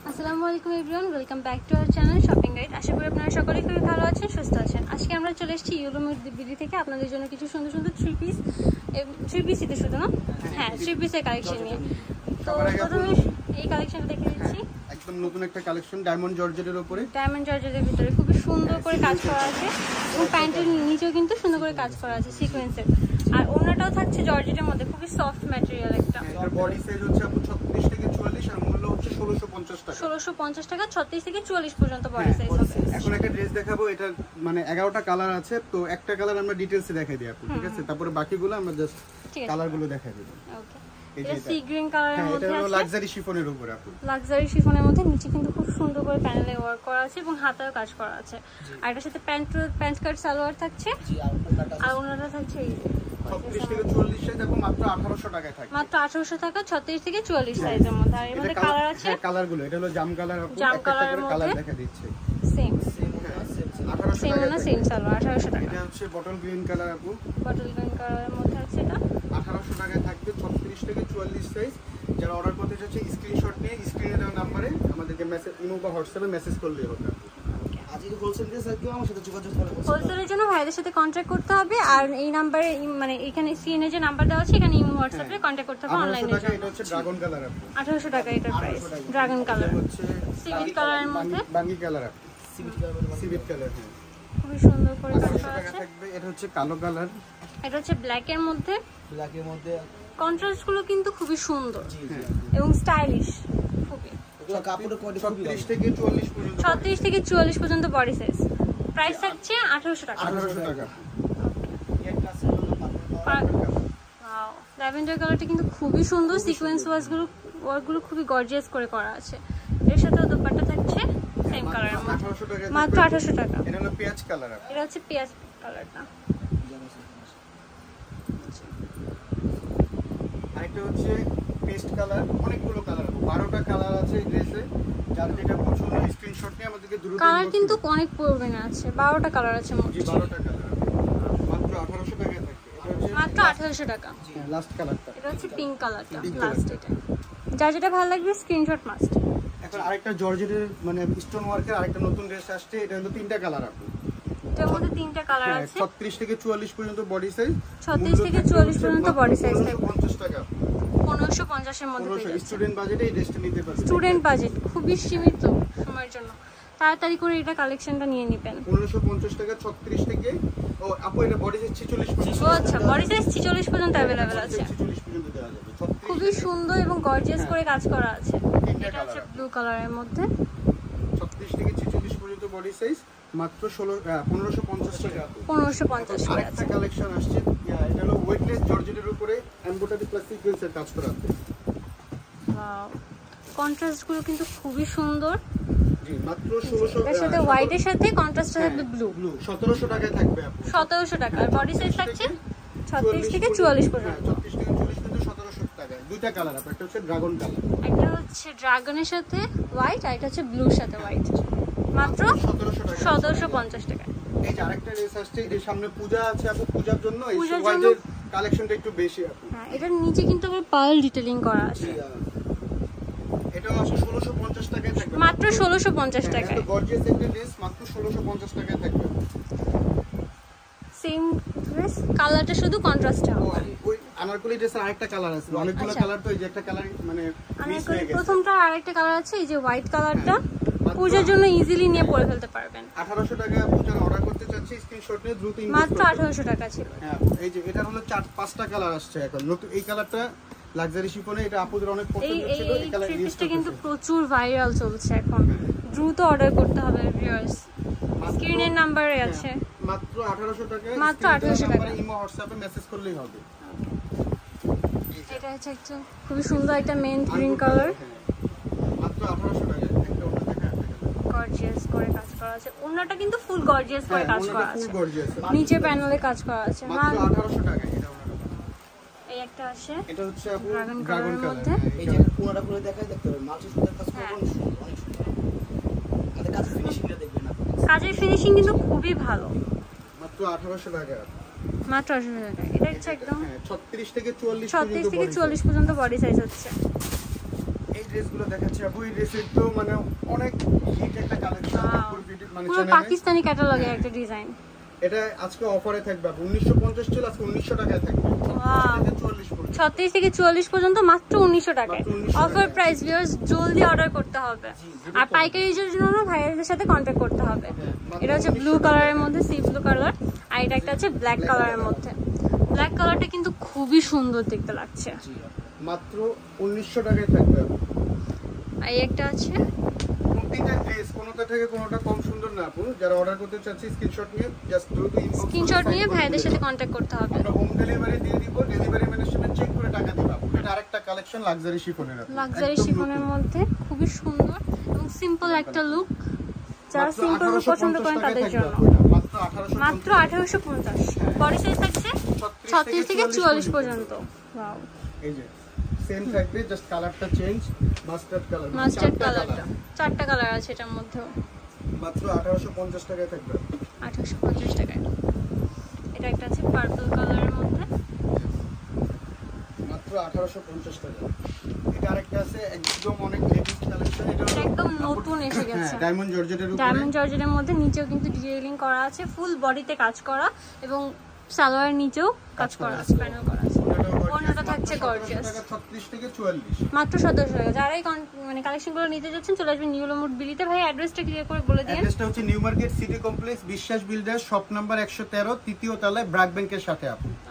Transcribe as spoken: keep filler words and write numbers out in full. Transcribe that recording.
আসসালামু আলাইকুম everyone, welcome back to our channel shopping guide. আশা করি আপনারা সকলেই খুবই ভালো আছেন, সুস্থ আছেন। আজকে আমরা চলে এসেছি ইউলো বিডি থেকে আপনাদের জন্য কিছু সুন্দর সুন্দর থ্রি পিস থ্রি পিসই শুধু না হ্যাঁ থ্রি পিসের কালেকশন নিয়ে। তো প্রথমে এই কালেকশনটা দেখে নিচ্ছি, একদম নতুন একটা কালেকশন ডায়মন্ড জর্জেটের উপরে। ডায়মন্ড জর্জেটের ভিতরে খুবই সুন্দর করে কাজ করা আছে এবং প্যান্টের নিচেও কিন্তু সুন্দর করে কাজ করা আছে সিকোয়েন্সের। আর ওড়নাটাও থাকছে জর্জেটের মধ্যে, খুবই সফট ম্যাটেরিয়াল একটা। এর বডি সাইজ হচ্ছে আপু ছত্রিশ থেকে চুয়াল্লিশ আর মূল্য হচ্ছে ষোলোশো পঞ্চাশ টাকা। ষোলোশো পঞ্চাশ টাকা, ছত্রিশ থেকে চুয়াল্লিশ পর্যন্ত বডি সাইজ হবে। এখন একটা ড্রেস দেখাবো, এটা মানে এগারোটা কালার আছে, তো একটা কালার আমরা ডিটেইলসে দেখাই দিই আপু, ঠিক আছে? তারপরে বাকিগুলো আমরা জাস্ট কালারগুলো দেখাই দেব। ওকে, এটা সি গ্রিন কালারের মধ্যে আছে, এটা লাক্সারি শিফনের উপরে আপু। লাক্সারি শিফনের মধ্যে নিচে কিন্তু খুব সুন্দর করে প্যানেলে ওয়ার্ক করা আছে এবং হাতায়ও কাজ করা আছে। আর এটার সাথে প্যান্ট প্যান্ট কাট সালোয়ার থাকছে আর ওনাটা থাকছে এই ছত্রিশ থেকে চুয়াল্লিশ সাইজ এবং মাত্র আঠারোশো টাকায় থাকে। মাত্র আঠারোশো টাকা, ছত্রিশ থেকে চুয়াল্লিশ সাইজের মধ্যে। আর এর মধ্যে কালার আছে, হ্যাঁ কালারগুলো এটা হলো জাম কালার আপু, জাম একটা করে কালারের কালার মধ্যে দেখা দিচ্ছে। সেম আঠারোশো সেম টাকা না সেম সালোয়ার আঠারোশো টাকা। এটা হচ্ছে বটল গ্রিন কালার আপু, বটল গ্রিন কালারের মধ্যে আছে এটা আঠারোশো টাকায় থাকবে। ছত্রিশ থেকে চুয়াল্লিশ সাইজ। যারা অর্ডার করতে চাচ্ছে স্ক্রিনশট নিয়ে স্ক্রিনে দেওয়া নাম্বারে আমাদেরকে মেসেজ ইমো বা হোয়াটসঅ্যাপে মেসেজ করলেই হবে। আজকে হোলসেল দিয়ে স্যার কেউ আমার সাথে যোগাযোগ করে হোলসেলের জন্য ভাইদের সাথে কন্ট্যাক্ট করতে হবে। আর এই নাম্বারে মানে এখানে স্ক্রিনে যে নাম্বার দেওয়া আছে এখানে ইমো হোয়াটসঅ্যাপে কন্ট্যাক্ট করতে হবে অনলাইনে। এটা হচ্ছে ড্রাগন কালার আপু, আঠারোশো টাকা এটার প্রাইস। ড্রাগন কালার হচ্ছে সিভিট কালারের মধ্যে, বাঙ্গি কালার আপু, সিভিট কালার সিভিট কালার। হ্যাঁ খুবই সুন্দর করে কাজ আঠারোশো করা টাকা আছে। থাকবে। এটা হচ্ছে কালো কালার, এটা হচ্ছে ব্ল্যাক এর মধ্যে। ব্ল্যাকের মধ্যে কন্ট্রাস্ট গুলো কিন্তু খুবই সুন্দর জি জি এবং স্টাইলিশ খুবই। এগুলো কাপড়ের কোয়ালিটি খুবই ছত্রিশ ভালো। থেকে চুয়াল্লিশ পর্যন্ত, ছত্রিশ থেকে চুয়াল্লিশ পর্যন্ত বডি সাইজ। প্রাইস থাকছে আঠারোশো টাকা। আঠারোশো টাকা। ল্যাভেন্ডার কালারটা কিন্তু খুবই সুন্দর, সিকোয়েন্স ওয়ার্কগুলো ওয়ার্কগুলো খুবই গর্জিয়াস করে করা আছে। এর সাথে দোপাট্টা থাকছে সেম কালারের মধ্যে, আঠারোশো টাকা মাত্র আঠারোশো টাকা। এটা হলো পেঁয়াজ কালার আপু। এটা হচ্ছে পেঁয়াজ কালারটা। আরেকটা হচ্ছে পেস্ট কালার, অনেকগুলো কালার আপু, বারোটা কালার আছে এই ড্রেসে। যার যেটা পছন্দ স্ক্রিনশট নিয়ে আমাদেরকে দ্রুত কালার কিন্তু অনেক পরিমাণে আছে, বারোটা কালার আছে মোট। জি বারোটা কালার মাত্র আঠারোশো টাকায় থাকে। এটা হচ্ছে মাত্র আঠারোশো টাকা। লাস্ট কালারটা। এটা হচ্ছে পিঙ্ক কালারটা Pink লাস্ট। কালারটা। এটা যার যেটা ভালো লাগবে স্ক্রিনশট মাস্ট। এখন আরেকটা জর্জেটের মানে স্টোন ওয়ার্কের আরেকটা নতুন ড্রেস আসছে, এটা হলো তিনটা কালার আপু। এটার মধ্যে তিনটা কালার হ্যাঁ, আছে, ছত্রিশ থেকে চুয়াল্লিশ পর্যন্ত বডি সাইজ। ছত্রিশ থেকে চুয়াল্লিশ পর্যন্ত বডি সাইজ থাকবে। পঞ্চাশ টাকা, পনেরোশো পঞ্চাশের মধ্যে পেয়ে যাচ্ছে। স্টুডেন্ট বাজেটে এই ড্রেসটা নিতে পারবেন। স্টুডেন্ট বাজেট খুবই সীমিত সময়ের জন্য, তাড়াতাড়ি করে এটা কালেকশনটা নিয়ে নেবেন। পনেরোশো পঞ্চাশ টাকা, ছত্রিশ থেকে ও আপু এটা বডি সাইজ ছেচল্লিশ পর্যন্ত। ও আচ্ছা, বডি সাইজ ছিচল্লিশ পর্যন্ত অ্যাভেলেবেল আছে। ছেচল্লিশ পর্যন্ত দেওয়া যাবে। ছত্রিশ খুবই সুন্দর এবং গর্জিয়াস করে কাজ করা আছে। তিনটা এটা হচ্ছে কালার, ব্লু কালারের মধ্যে। ছত্রিশ থেকে ছেচল্লিশ পর্যন্ত বডি সাইজ, মাত্র ষোলো পনেরোশো পঞ্চাশ টাকা। পনেরোশো পঞ্চাশ টাকা আরেকটা আছে। কালেকশন আসছে, এটা হলো ওয়েটলেস জর্জেটের উপরে এমব্রয়ডারি প্লাস সিকোয়েন্সের কাজ করা আছে। কন্ট্রাস্ট গুলো কিন্তু খুবই সুন্দর। জি মাত্র ষোলোশো। এর সাথে হোয়াইটের সাথে কন্ট্রাস্টটা থাকবে ব্লু। ব্লু সতেরোশো টাকায় থাকবে আপু। সতেরোশো টাকা। আর বডি সাইজ থাকছে ছত্রিশ থেকে চুয়াল্লিশ পর্যন্ত। ছত্রিশ থেকে চল্লিশ পর্যন্ত সতেরোশো টাকা। দুইটা কালার আপু, একটা হচ্ছে ড্রাগন কালার, একটা হচ্ছে ড্রাগনের সাথে হোয়াইট, আর একটা হচ্ছে ব্লুর সাথে হোয়াইট। মাত্র সতেরোশো টাকা। সতেরোশো পঞ্চাশ টাকা। এই যে আরেকটা ড্রেস আসছে, এই যে সামনে পূজা আছে আপু, পূজার জন্য এই পূজার জন্য- হোয়াইটের কালেকশনটা একটু বেশি আপু। হ্যাঁ, এটার নিচে কিন্তু আবার পার্ল ডিটেইলিং করা আছে। এটাও আছে ষোলোশো পঞ্চাশ টাকায় থাকবে। মাত্র ষোলোশো পঞ্চাশ টাকায়। গর্জিয়াস একটা ড্রেস মাত্র ষোলোশো পঞ্চাশ টাকায় থাকবে। সেম ড্রেস, কালারটা শুধু কন্ট্রাস্ট ও, হবে। ওই আনারকলি ড্রেসের আরেকটা কালার আছে, অনেকগুলো আচ্ছা। কালার, তো এই যে একটা কালার মানে আর মিস এখন হয়ে গেছে। প্রথমটা আরেকটা কালার আছে, এই যে হোয়াইট কালারটা। মাত্র পূজার জন্য ইজিলি নিয়ে পরে ফেলতে পারবেন। আঠারোশো টাকা আপু, যারা অর্ডার করতে চাচ্ছে স্ক্রিনশট নিয়ে দ্রুত ইনবক্স মাত্র করতে হবে। আঠারোশো টাকা ছিল। হ্যাঁ, এই যে এটা হলো চার পাঁচটা কালার আসছে এখন নতুন। এই কালারটা লাক্সারি শিফনে, এটা আপুদের অনেক এই পছন্দ এই ছিল, এই কালার থ্রি ইউজ পিসটা কিন্তু করতে। প্রচুর ভাইরাল চলছে এখন, দ্রুত অর্ডার করতে হবে ভিউয়ার্স। স্ক্রিনের নাম্বারে আছে। মাত্র আঠারোশো টাকা। মাত্র আঠারোশো টাকা। ইমো হোয়াটসঅ্যাপে মেসেজ করলেই হবে। এটা হচ্ছে একটা খুবই সুন্দর একটা মেন্ট গ্রিন কালার, মাত্র আঠারোশো টাকা। একটা ওটা দেখা গর্জিয়াস করে কাজ করা আছে। ওন্নাটা কিন্তু ফুল গর্জিয়াস করে কাজ করা ফুল আছে, গর্জিয়াস, নিচে প্যানেলে কাজ করা আছে। মাত্র হ্যাঁ, আঠারোশো টাকা। এটা ওনার। এই একটা আছে এটা হচ্ছে আপু ড্রাগন ড্রাগন কালারের কালার মধ্যে। এই যে পুরোটা পুরো দেখাই দেখতে হবে মাল্টি সুন্দর কাজ হ্যাঁ। করব অনেক সুন্দর অনেক সুন্দর আমাদের কাজ ফিনিশিংটা দেখবেন আপনি কাজের ফিনিশিং কিন্তু খুবই ভালো। মাত্র আঠারোশো টাকা। মাত্র আঠারোশো টাকা। এটা হচ্ছে একদম হ্যাঁ, ছত্রিশ থেকে চুয়াল্লিশ ছত্রিশ পর্যন্ত থেকে body চুয়াল্লিশ পর্যন্ত বডি সাইজ হচ্ছে। size। এই ড্রেসগুলো দেখাচ্ছি আপু। এই ড্রেসের তো মানে অনেক হিট একটা কালেকশন মানে পুরো পাকিস্তানি ক্যাটালগের একটা ডিজাইন। এটা আজকে অফারে থাকবে উনিশশো পঞ্চাশ ছিল, আজকে উনিশশো টাকায় থাকবে। ছত্রিশ থেকে চুয়াল্লিশ পর্যন্ত মাত্র উনিশশো টাকায় অফার প্রাইস। ভিউয়ার্স জলদি অর্ডার করতে হবে, আর পাইকারির জন্য ভাইয়াদের সাথে কন্ট্যাক্ট করতে হবে। এটা হচ্ছে ব্লু কালারের মধ্যে, সি ব্লু কালার, আর এটা একটা আছে ব্ল্যাক কালারের মধ্যে। ব্ল্যাক কালারটা কিন্তু খুবই সুন্দর দেখতে লাগছে, মাত্র উনিশশো টাকায় থাকবে। আর এই একটা আছে প্রতিটা ড্রেস কোনোটা থেকে কোনোটা কম সুন্দর না আপু। যারা অর্ডার করতে চাচ্ছি স্ক্রিনশট নিয়ে জাস্ট দ্রুত ইনবক্স স্ক্রিনশট নিয়ে ভাইয়াদের সাথে কন্ট্যাক্ট করতে হবে। আমরা হোম ডেলিভারি দিয়ে দিব, ডেলিভারি ম্যানের সাথে চেক করে টাকা দিব আপু। এটা আরেকটা কালেকশন লাক্সারি শিফনের আপু, লাক্সারি শিফনের মধ্যে খুবই সুন্দর এবং সিম্পল একটা লুক। যারা সিম্পল লুক পছন্দ করেন তাদের জন্য মাত্র আঠারোশো পঞ্চাশ। বডি সাইজ থাকছে ছত্রিশ থেকে চুয়াল্লিশ পর্যন্ত। ওয়াও, এই যে সেম থাকবে, জাস্ট কালারটা চেঞ্জ। মাস্টার্ড কালার, মাস্টার্ড কালারটা চারটা কালার আছে এটার মধ্যে। মাত্র আঠারোশো পঞ্চাশ টাকায় থাকবে, আঠারোশো পঞ্চাশ টাকায়। এটা একটা আছে পার্পল কালারের মধ্যে, মাত্র আঠারোশো পঞ্চাশ টাকা। এটা আরেকটা আছে একদম অনেক লেটেস্ট কালেকশন, এটা একদম নতুন এসে গেছে। ডায়মন্ড জর্জেটের উপরে, ডায়মন্ড জর্জেটের মধ্যে নিচেও কিন্তু ডিটেইলিং করা আছে, ফুল বডিতে কাজ করা এবং সালোয়ারের নিচেও কাজ করা আছে, প্যানেল করা আছে। ওড়নাটা থাকছে গর্জিয়াস। ছত্রিশ থেকে চুয়াল্লিশ, মাত্র সতেরোশো টাকা। যারা এই মানে কালেকশনগুলো নিতে যাচ্ছেন চলে আসবেন নিউ লোমুট বিলিতে। ভাই অ্যাড্রেসটা ক্লিয়ার করে বলে দিন। অ্যাড্রেসটা হচ্ছে New Market City complex, Biswas builders, shop number একশো তেরো, তৃতীয় তলায় ব্র্যাক ব্যাংকের সাথে আপু।